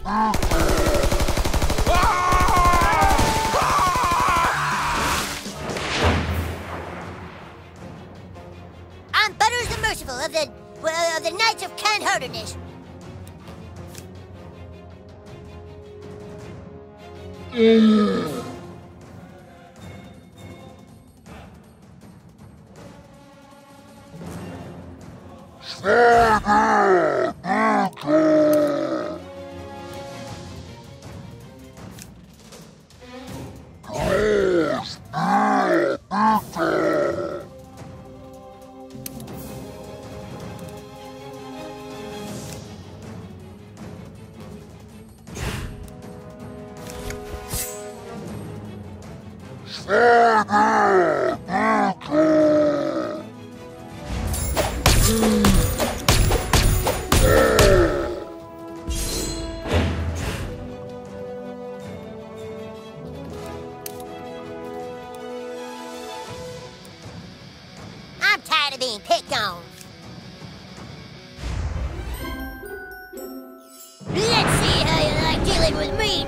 I'm Butters the Merciful of the Knights of Kind-Heartedness. I'm tired of being picked on. Let's see how you like dealing with me.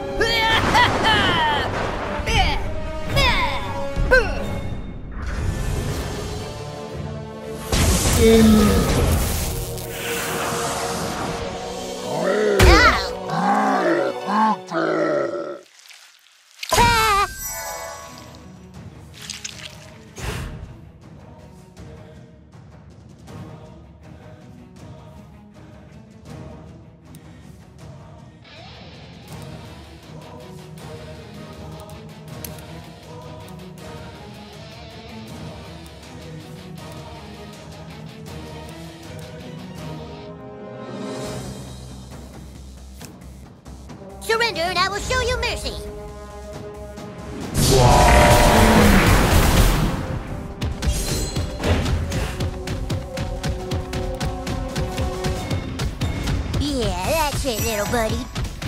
Surrender and I will show you mercy. Yeah, that's it, little buddy.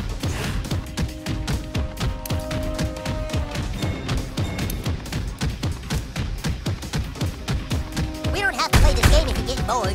We don't have to play this game if you get bored.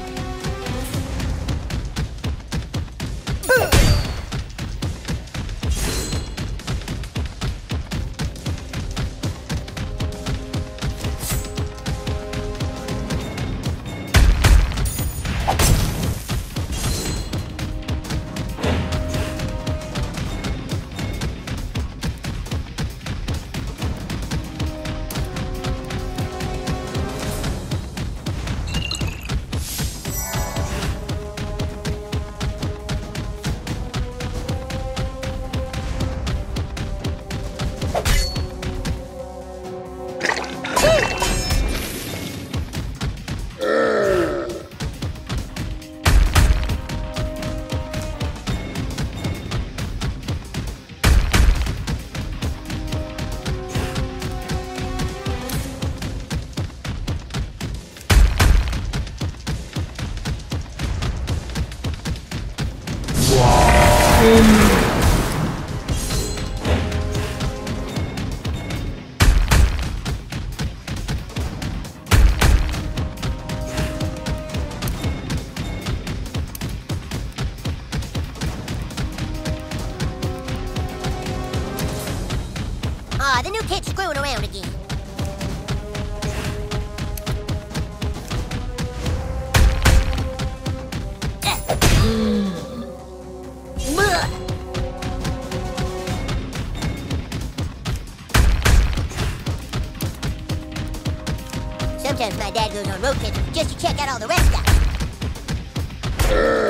Ah, the new kid's screwing around again. Sometimes my dad goes on road trips just to check out all the rest of them.